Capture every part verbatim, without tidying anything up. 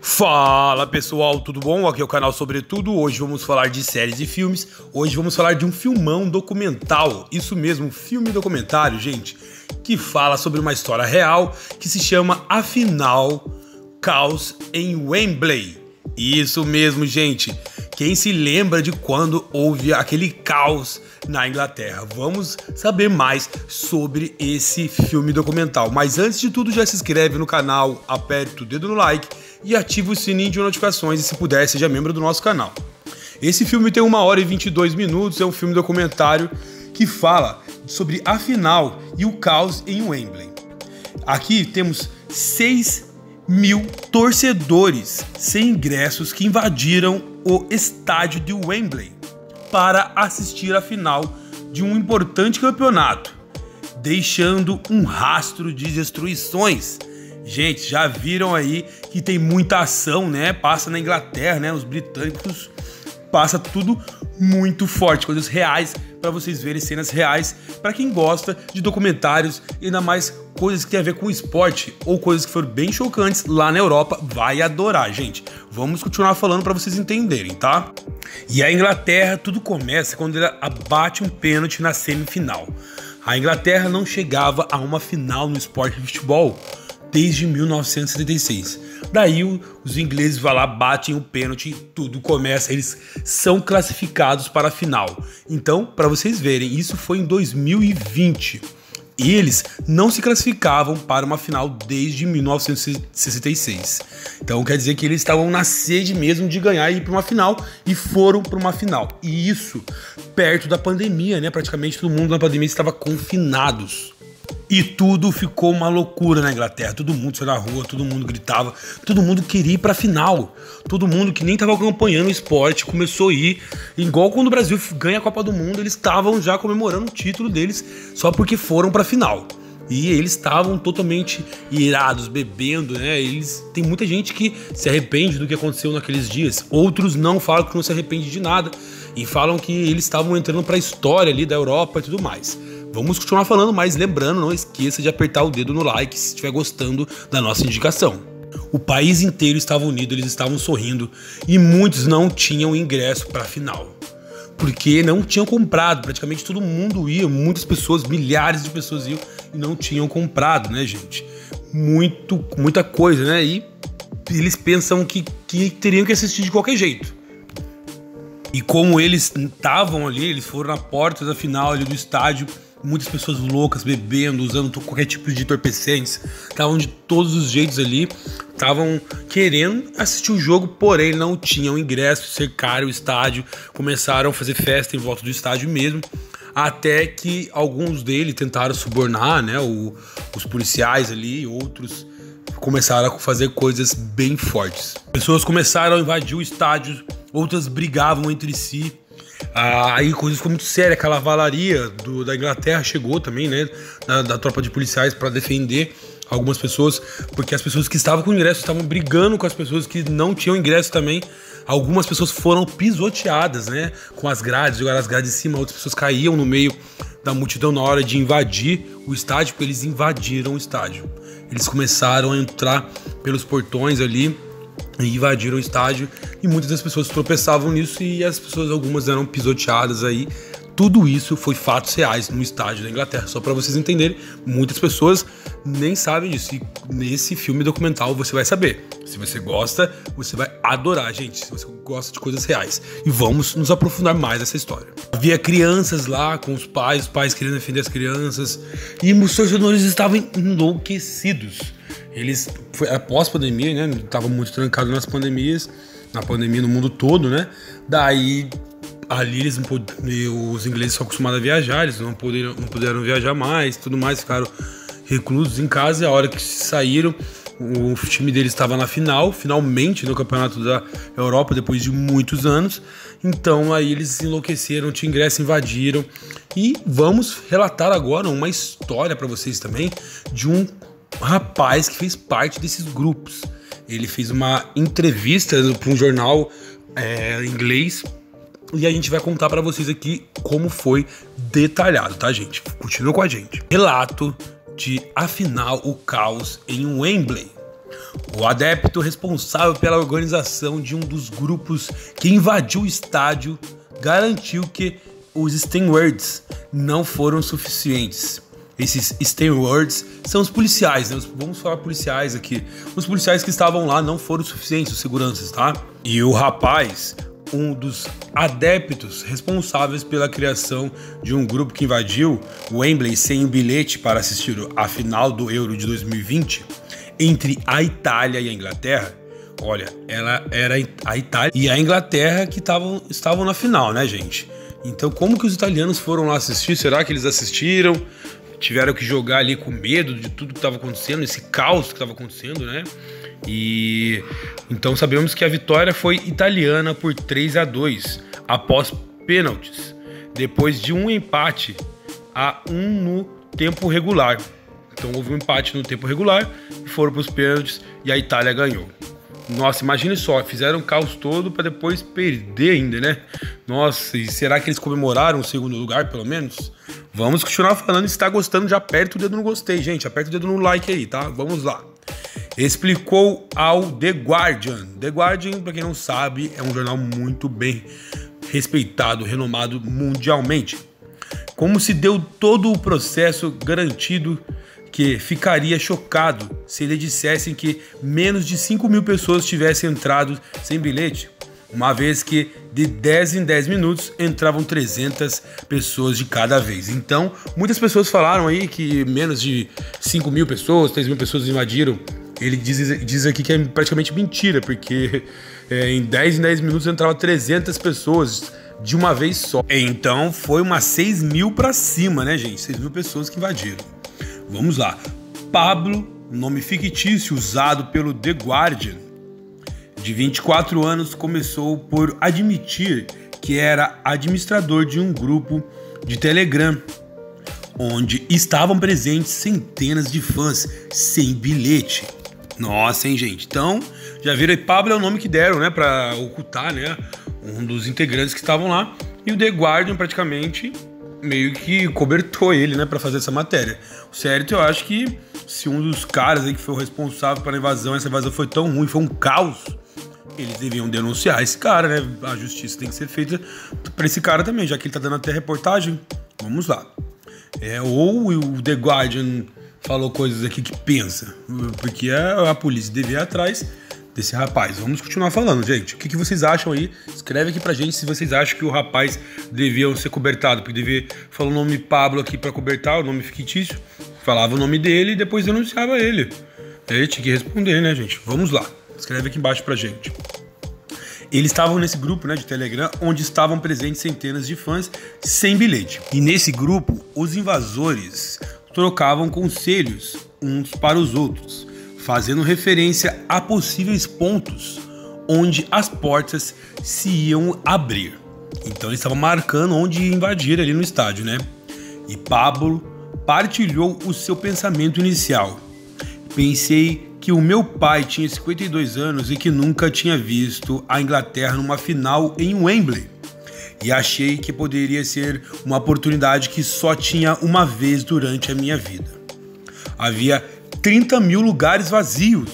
Fala pessoal, tudo bom? Aqui é o canal Sobretudo. Hoje vamos falar de séries e filmes. Hoje vamos falar de um filmão documental. Isso mesmo, um filme documentário, gente, que fala sobre uma história real que se chama Afinal, Caos em Wembley. Isso mesmo, gente. Quem se lembra de quando houve aquele caos na Inglaterra? Vamos saber mais sobre esse filme documental. Mas antes de tudo, já se inscreve no canal, aperta o dedo no like e ativa o sininho de notificações e, se puder, seja membro do nosso canal. Esse filme tem uma hora e vinte e dois minutos, é um filme documentário que fala sobre a final e o caos em Wembley. Aqui temos seis mil torcedores sem ingressos que invadiram o estádio de Wembley para assistir a final de um importante campeonato, deixando um rastro de destruições. Gente, já viram aí que tem muita ação, né? Passa na Inglaterra, né? Os britânicos passa tudo muito forte, coisas reais para vocês verem, cenas reais para quem gosta de documentários e ainda mais coisas que tem a ver com esporte ou coisas que foram bem chocantes lá na Europa. Vai adorar, gente. Vamos continuar falando para vocês entenderem, tá? E a Inglaterra, tudo começa quando ela abate um pênalti na semifinal. A Inglaterra não chegava a uma final no esporte de futebol desde mil novecentos e setenta e seis. Daí os ingleses vão lá, batem o pênalti e tudo começa. Eles são classificados para a final. Então, para vocês verem, isso foi em dois mil e vinte. E eles não se classificavam para uma final desde mil novecentos e sessenta e seis. Então quer dizer que eles estavam na sede mesmo de ganhar e ir para uma final, e foram para uma final. E isso perto da pandemia, né? Praticamente todo mundo na pandemia estava confinados. E tudo ficou uma loucura na Inglaterra. Todo mundo saiu na rua, todo mundo gritava, todo mundo queria ir pra final. Todo mundo que nem estava acompanhando o esporte começou a ir. Igual quando o Brasil ganha a Copa do Mundo, eles estavam já comemorando o título deles só porque foram pra final. E eles estavam totalmente irados, bebendo, né? Eles, tem muita gente que se arrepende do que aconteceu naqueles dias. Outros não, falam que não se arrepende de nada e falam que eles estavam entrando pra história ali da Europa e tudo mais. Vamos continuar falando, mas lembrando, não esqueça de apertar o dedo no like se estiver gostando da nossa indicação. O país inteiro estava unido, eles estavam sorrindo e muitos não tinham ingresso para a final, porque não tinham comprado. Praticamente todo mundo ia, muitas pessoas, milhares de pessoas iam e não tinham comprado, né, gente? Muito, muita coisa, né? E eles pensam que, que teriam que assistir de qualquer jeito. E como eles estavam ali, eles foram na porta da final ali do estádio, muitas pessoas loucas, bebendo, usando qualquer tipo de entorpecentes, estavam de todos os jeitos ali, estavam querendo assistir o jogo, porém não tinham ingresso, cercaram o estádio, começaram a fazer festa em volta do estádio mesmo, até que alguns deles tentaram subornar, né, o, os policiais ali, outros começaram a fazer coisas bem fortes. Pessoas começaram a invadir o estádio, outras brigavam entre si. Ah, aí coisas ficou muito sérias. Aquela cavalaria do, da Inglaterra chegou também, né, da, da tropa de policiais para defender algumas pessoas, porque as pessoas que estavam com ingresso estavam brigando com as pessoas que não tinham ingresso também. Algumas pessoas foram pisoteadas, né, com as grades, jogaram as grades em cima, outras pessoas caíam no meio da multidão na hora de invadir o estádio, porque eles invadiram o estádio. Eles começaram a entrar pelos portões ali e invadiram o estádio, e muitas das pessoas tropeçavam nisso e as pessoas, algumas eram pisoteadas aí. Tudo isso foi fatos reais no estádio da Inglaterra, só para vocês entenderem. Muitas pessoas nem sabem disso, e nesse filme documental você vai saber. Se você gosta, você vai adorar, gente, se você gosta de coisas reais. E vamos nos aprofundar mais nessa história. Havia crianças lá com os pais, os pais querendo defender as crianças, e os torcedores estavam enlouquecidos. Eles, foi após pandemia, né, estavam muito trancados nas pandemias, na pandemia no mundo todo, né, daí ali eles não pod... os ingleses são acostumados a viajar, eles não puderam, não puderam viajar mais, tudo mais, ficaram reclusos em casa, e a hora que saíram, o time deles estava na final, finalmente no campeonato da Europa, depois de muitos anos. Então aí eles enlouqueceram, tinha ingresso, invadiram, e vamos relatar agora uma história para vocês também, de um rapaz que fez parte desses grupos. Ele fez uma entrevista para um jornal é, inglês, e a gente vai contar para vocês aqui como foi detalhado, tá, gente? Continua com a gente. Relato de Afinal, o Caos em Wembley. O adepto responsável pela organização de um dos grupos que invadiu o estádio garantiu que os stewards não foram suficientes. Esses stewards são os policiais, né? Vamos falar policiais aqui. Os policiais que estavam lá não foram suficientes, os seguranças, tá? E o rapaz, um dos adeptos responsáveis pela criação de um grupo que invadiu o Wembley sem um bilhete para assistir a final do Euro de dois mil e vinte entre a Itália e a Inglaterra. Olha, ela era a Itália e a Inglaterra que tavam, estavam na final, né, gente? Então, como que os italianos foram lá assistir? Será que eles assistiram? Tiveram que jogar ali com medo de tudo que estava acontecendo, esse caos que estava acontecendo, né? E então sabemos que a vitória foi italiana por três a dois após pênaltis, depois de um empate a um no tempo regular. Então houve um empate no tempo regular, foram para os pênaltis e a Itália ganhou. Nossa, imagine só, fizeram o caos todo para depois perder ainda, né? Nossa, e será que eles comemoraram o segundo lugar, pelo menos? Vamos continuar falando, se tá gostando, já aperta o dedo no gostei, gente. Aperta o dedo no like aí, tá? Vamos lá. Explicou ao The Guardian. The Guardian, para quem não sabe, é um jornal muito bem respeitado, renomado mundialmente. Como se deu todo o processo, garantido que ficaria chocado se lhe dissessem que menos de cinco mil pessoas tivessem entrado sem bilhete, uma vez que de dez em dez minutos entravam trezentas pessoas de cada vez. Então, muitas pessoas falaram aí que menos de cinco mil pessoas, três mil pessoas invadiram. Ele diz, diz aqui que é praticamente mentira, porque é, em dez em dez minutos entravam trezentas pessoas de uma vez só. Então, foi umas seis mil pra cima, né, gente? seis mil pessoas que invadiram. Vamos lá. Pablo, nome fictício usado pelo The Guardian, de vinte e quatro anos, começou por admitir que era administrador de um grupo de Telegram, onde estavam presentes centenas de fãs sem bilhete. Nossa, hein, gente? Então, já viram aí, Pablo é o nome que deram, né, pra ocultar, né, um dos integrantes que estavam lá. E o The Guardian praticamente meio que cobertou ele, né, pra fazer essa matéria. O certo, eu acho que se um dos caras aí que foi o responsável pela invasão, essa invasão foi tão ruim, foi um caos, eles deviam denunciar esse cara, né? A justiça tem que ser feita pra esse cara também, já que ele tá dando até reportagem. Vamos lá. É, ou o The Guardian falou coisas aqui que pensa, porque a, a polícia devia ir atrás desse rapaz. Vamos continuar falando, gente. O que, que vocês acham aí? Escreve aqui pra gente se vocês acham que o rapaz devia ser cobertado, porque devia falar o nome Pablo aqui pra cobertar, o nome fictício, falava o nome dele e depois denunciava ele. Ele tinha que responder, né, gente? Vamos lá. Escreve aqui embaixo pra gente. Eles estavam nesse grupo, né, de Telegram, onde estavam presentes centenas de fãs sem bilhete. E nesse grupo, os invasores trocavam conselhos uns para os outros, fazendo referência a possíveis pontos onde as portas se iam abrir. Então eles estavam marcando onde invadir ali no estádio, né? E Pablo partilhou o seu pensamento inicial. Pensei que o meu pai tinha cinquenta e dois anos e que nunca tinha visto a Inglaterra numa final em Wembley. E achei que poderia ser uma oportunidade que só tinha uma vez durante a minha vida. Havia trinta mil lugares vazios.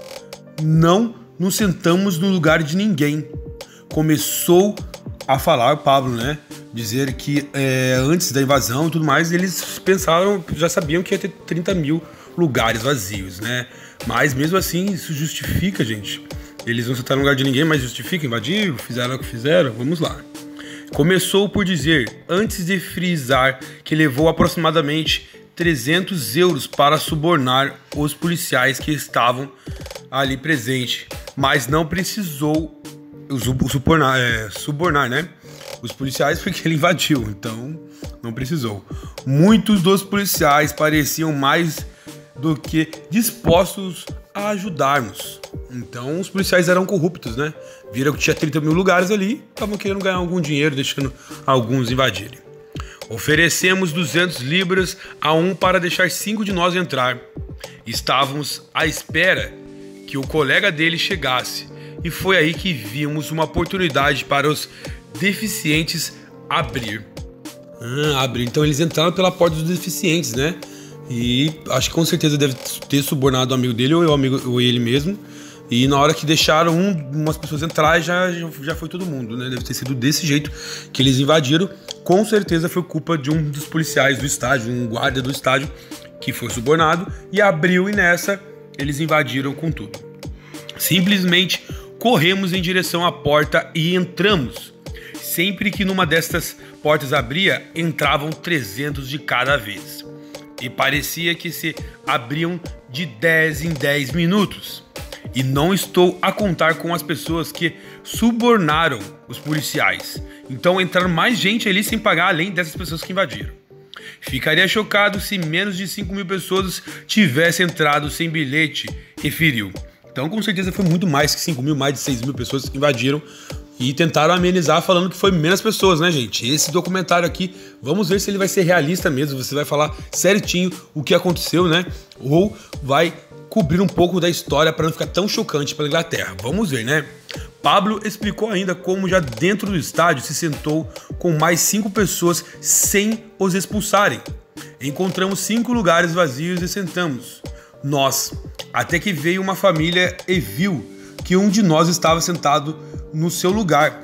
Não nos sentamos no lugar de ninguém. Começou a falar, Pablo, né? Dizer que é, antes da invasão e tudo mais, eles pensaram, já sabiam que ia ter trinta mil lugares vazios, né? Mas mesmo assim, isso justifica, gente. Eles não sentaram no lugar de ninguém, mas justifica, invadiram, fizeram o que fizeram. Vamos lá. Começou por dizer, antes de frisar, que levou aproximadamente trezentos euros para subornar os policiais que estavam ali presentes, mas não precisou subornar, é, subornar, né? Os policiais, porque ele invadiu, então não precisou. Muitos dos policiais pareciam mais do que dispostos a ajudar-nos. Então os policiais eram corruptos, né? Viram que tinha trinta mil lugares ali, estavam querendo ganhar algum dinheiro, deixando alguns invadirem. Oferecemos duzentas libras a um para deixar cinco de nós entrar. Estávamos à espera que o colega dele chegasse, e foi aí que vimos uma oportunidade para os deficientes abrir. Ah, abrir. Então eles entraram pela porta dos deficientes, né? E acho que com certeza deve ter subornado o amigo dele ou, o amigo, ou ele mesmo. E na hora que deixaram um, umas pessoas entrar, já, já foi todo mundo, né? Deve ter sido desse jeito que eles invadiram. Com certeza foi culpa de um dos policiais do estádio, um guarda do estádio, que foi subornado e abriu, e nessa eles invadiram com tudo. Simplesmente corremos em direção à porta e entramos. Sempre que numa destas portas abria, entravam trezentos de cada vez. E parecia que se abriam de dez em dez minutos. E não estou a contar com as pessoas que subornaram os policiais. Então entraram mais gente ali sem pagar, além dessas pessoas que invadiram. Ficaria chocado se menos de cinco mil pessoas tivessem entrado sem bilhete, referiu. Então com certeza foi muito mais que cinco mil, mais de seis mil pessoas que invadiram e tentaram amenizar falando que foi menos pessoas, né, gente? Esse documentário aqui, vamos ver se ele vai ser realista mesmo, você vai falar certinho o que aconteceu, né? Ou vai cobrir um pouco da história para não ficar tão chocante para a Inglaterra. Vamos ver, né? Pablo explicou ainda como já dentro do estádio se sentou com mais cinco pessoas sem os expulsarem. Encontramos cinco lugares vazios e sentamos. Nós, até que veio uma família e viu que um de nós estava sentado no seu lugar.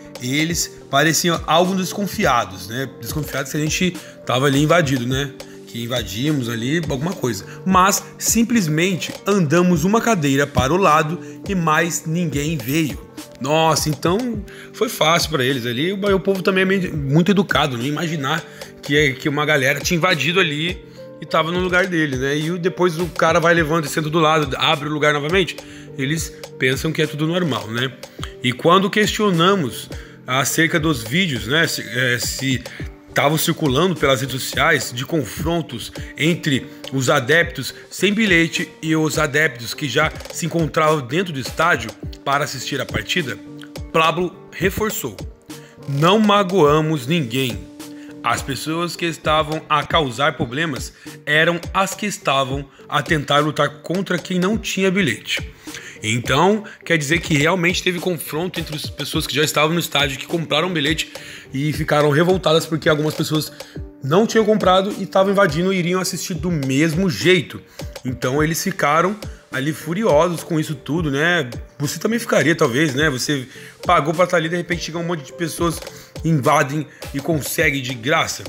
Eles pareciam algo desconfiados, né? Desconfiados que a gente estava ali invadido, né? Que invadimos ali alguma coisa. Mas simplesmente andamos uma cadeira para o lado e mais ninguém veio. Nossa, então foi fácil para eles ali. O povo também é muito educado, não imaginar que, que uma galera tinha invadido ali e tava no lugar dele, né? E depois o cara vai levando e senta do lado, abre o lugar novamente. Eles pensam que é tudo normal, né? E quando questionamos acerca dos vídeos, né? Se, é, se estavam circulando pelas redes sociais de confrontos entre os adeptos sem bilhete e os adeptos que já se encontravam dentro do estádio para assistir a partida, Pablo reforçou: não magoamos ninguém. As pessoas que estavam a causar problemas eram as que estavam a tentar lutar contra quem não tinha bilhete. Então, quer dizer que realmente teve confronto entre as pessoas que já estavam no estádio, que compraram bilhete e ficaram revoltadas porque algumas pessoas não tinham comprado e estavam invadindo e iriam assistir do mesmo jeito. Então eles ficaram ali furiosos com isso tudo, né? Você também ficaria, talvez, né? Você pagou pra estar ali, de repente chega um monte de pessoas, invadem e conseguem de graça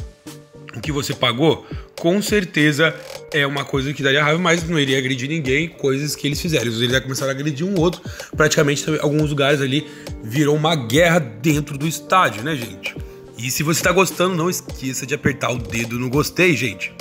o que você pagou. Com certeza é uma coisa que daria raiva, mas não iria agredir ninguém, coisas que eles fizeram. Eles iam começar a agredir um outro. Praticamente, alguns lugares ali virou uma guerra dentro do estádio, né, gente? E se você tá gostando, não esqueça de apertar o dedo no gostei, gente.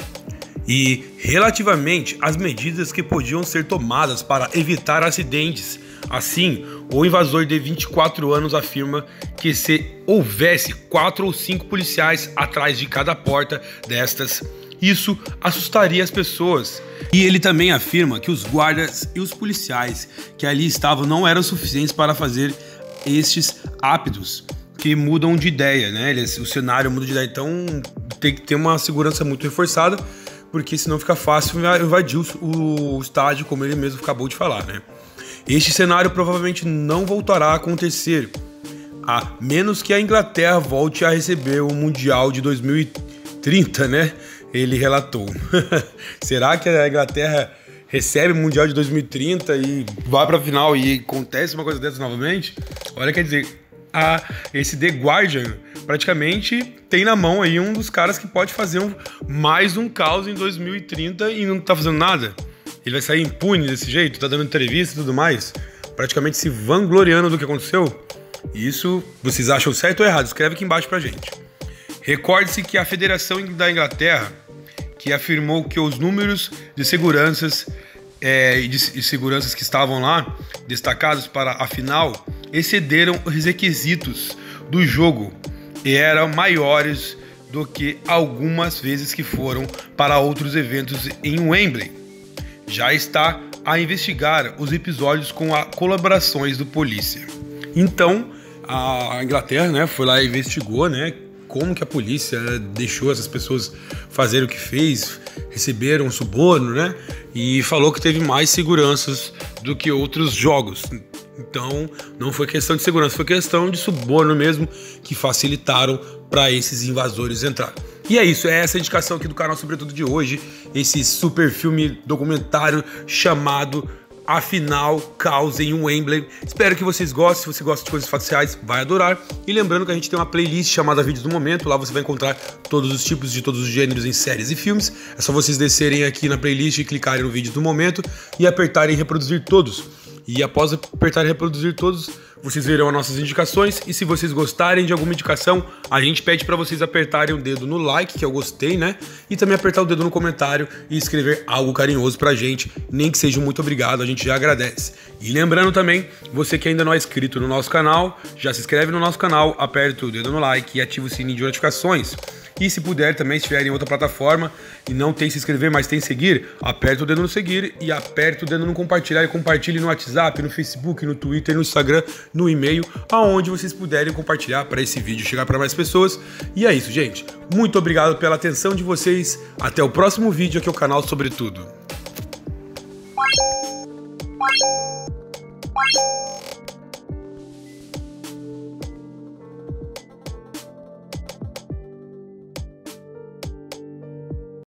E relativamente às medidas que podiam ser tomadas para evitar acidentes, assim, o invasor de vinte e quatro anos afirma que se houvesse quatro ou cinco policiais atrás de cada porta destas, isso assustaria as pessoas. E ele também afirma que os guardas e os policiais que ali estavam não eram suficientes para fazer estes ápitos que mudam de ideia, né? O cenário muda de ideia, então tem que ter uma segurança muito reforçada, porque senão fica fácil invadir o, o estádio, como ele mesmo acabou de falar, né? Este cenário provavelmente não voltará a acontecer, a menos que a Inglaterra volte a receber o Mundial de dois mil e trinta, né? Ele relatou. Será que a Inglaterra recebe o Mundial de dois mil e trinta e vai para a final e acontece uma coisa dessa novamente? Olha, quer dizer, a, esse The Guardian praticamente tem na mão aí um dos caras que pode fazer um, mais um caos em dois mil e trinta e não tá fazendo nada. Ele vai sair impune desse jeito, tá dando entrevista e tudo mais, praticamente se vangloriando do que aconteceu. Isso vocês acham certo ou errado? Escreve aqui embaixo pra gente. Recorde-se que a Federação da Inglaterra, que afirmou que os números de seguranças é, de, de seguranças que estavam lá destacados para a final excederam os requisitos do jogo e eram maiores do que algumas vezes que foram para outros eventos em Wembley. Já está a investigar os episódios com a colaborações do polícia. Então, a Inglaterra, né, foi lá e investigou, né, como que a polícia deixou essas pessoas fazerem o que fez, receberam um suborno, né, e falou que teve mais seguranças do que outros jogos. Então, não foi questão de segurança, foi questão de suborno mesmo, que facilitaram para esses invasores entrar. E é isso, é essa a indicação aqui do canal Sobretudo de hoje, esse super filme documentário chamado Afinal, Caos em Wembley. Espero que vocês gostem. Se você gosta de coisas faciais, vai adorar. E lembrando que a gente tem uma playlist chamada Vídeos do Momento. Lá você vai encontrar todos os tipos de todos os gêneros em séries e filmes. É só vocês descerem aqui na playlist e clicarem no Vídeos do Momento e apertarem reproduzir todos. E após apertar reproduzir todos, vocês verão as nossas indicações. E se vocês gostarem de alguma indicação, a gente pede para vocês apertarem o dedo no like, que eu gostei, né? E também apertar o dedo no comentário e escrever algo carinhoso pra gente. Nem que seja um muito obrigado, a gente já agradece. E lembrando também, você que ainda não é inscrito no nosso canal, já se inscreve no nosso canal, aperta o dedo no like e ativa o sininho de notificações. E se puder também, se estiver em outra plataforma e não tem se inscrever, mas tem seguir, aperta o dedo no seguir e aperta o dedo no compartilhar e compartilhe no WhatsApp, no Facebook, no Twitter, no Instagram, no e-mail, aonde vocês puderem compartilhar para esse vídeo chegar para mais pessoas. E é isso, gente. Muito obrigado pela atenção de vocês. Até o próximo vídeo aqui no canal Sobretudo.